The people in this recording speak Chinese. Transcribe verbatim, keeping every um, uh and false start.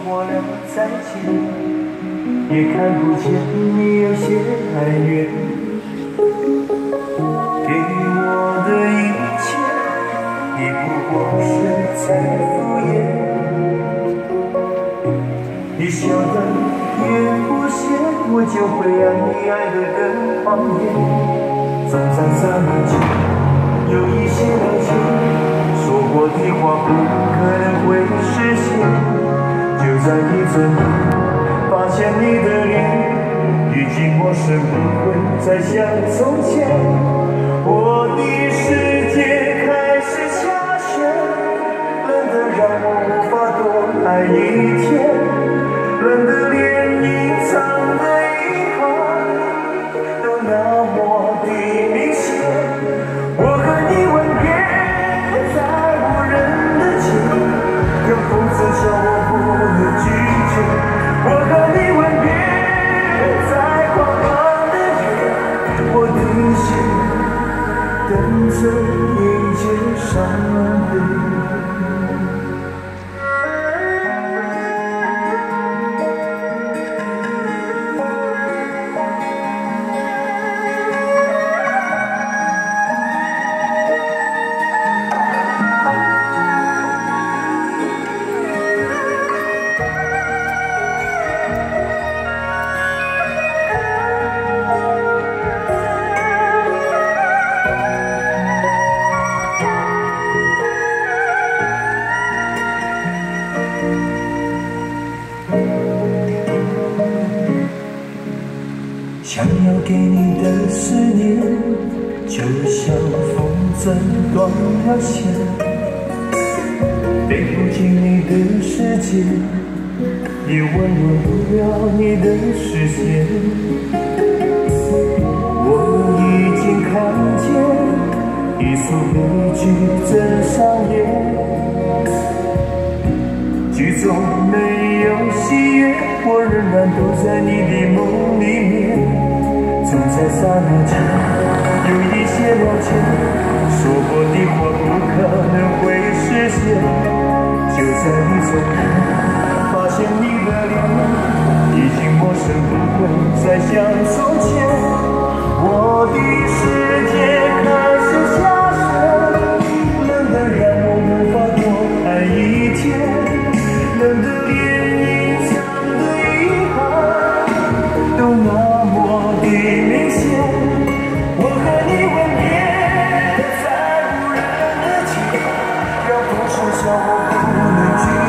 过了再见，也看不见你有些哀怨。给我的一切，已不过是在敷衍。你笑得越不屑，我就会让你爱得更狂野。总在刹那间，有一些了解，说过的话不可能会实现。就在一转眼，发现你的脸已经陌生，不会再像从前。我的世界开始下雪，冷得让我无法多爱一天，冷得连隐藏的遗憾都那么的明显。我和你吻别在无人的街，让风刺笑我不能拒绝。我和你吻别在狂放的夜，我的心等着迎接伤悲。想要给你的思念，就像风筝断了线，飞不进你的世界，也温暖不了你的视线。我已经看见一出悲剧正上演，剧中没有喜悦，我仍然躲在你的梦里面。总在刹那间，有一些了解，说过的话不可能会实现。就在一转眼，发现你的脸已经陌生，不会再像从前。我的世界开始下雪，冷得让我无法多爱一天，冷得连隐藏的遗憾都那么的明显。我和你吻别在无人的街，让风声笑我不能拒